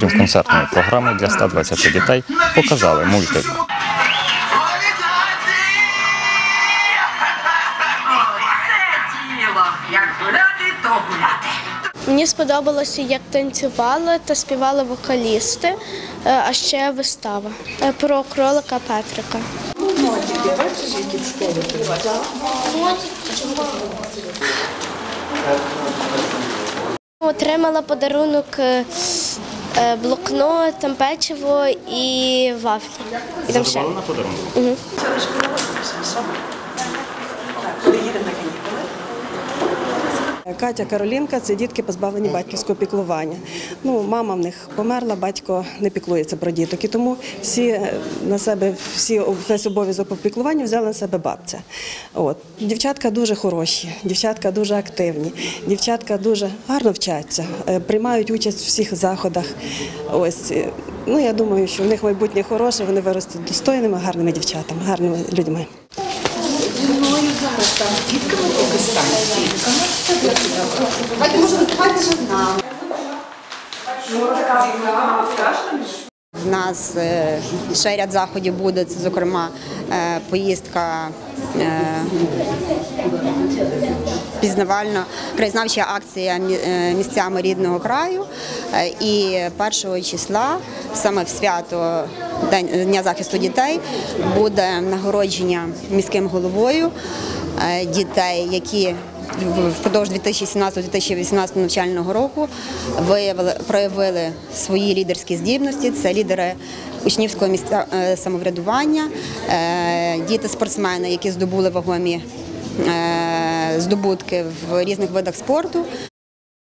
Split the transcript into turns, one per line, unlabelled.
учасників концертної програми для 120 дітей показали мультик.
Як гуляти, то гуляти.
Мені сподобалося, як танцювали та співали вокалісти, а ще вистава про кролика Петрика. Отримала подарунок блокнот, там печиво і вафлі. І там ще. Угу.
Катя, Каролінка – це дітки, позбавлені батьківського піклування. Мама в них померла, батько не піклується про діток. І тому весь обов'язок по піклуванню взяла на себе бабця. Дівчатка дуже хороші, дівчатка дуже активні, дівчатка дуже гарно вчаться, приймають участь у всіх заходах. Я думаю, що в них майбутнє хороше, вони виростуть достойними, гарними дівчатами, гарними людьми.
Зі мною зараз там з дітками поки стань з дітками. Давайте, може, виступайте вже з нами.
У нас ще ряд заходів буде, це, зокрема, поїздка пізнавальна, краєзнавча акція місцями рідного краю. І 1 числа, саме в свято Дня захисту дітей, буде нагородження міським головою дітей, які впродовж 2017-2018 навчального року проявили свої лідерські здібності. Це лідери учнівського самоврядування, діти-спортсмени, які здобули вагомі здобутки в різних видах спорту.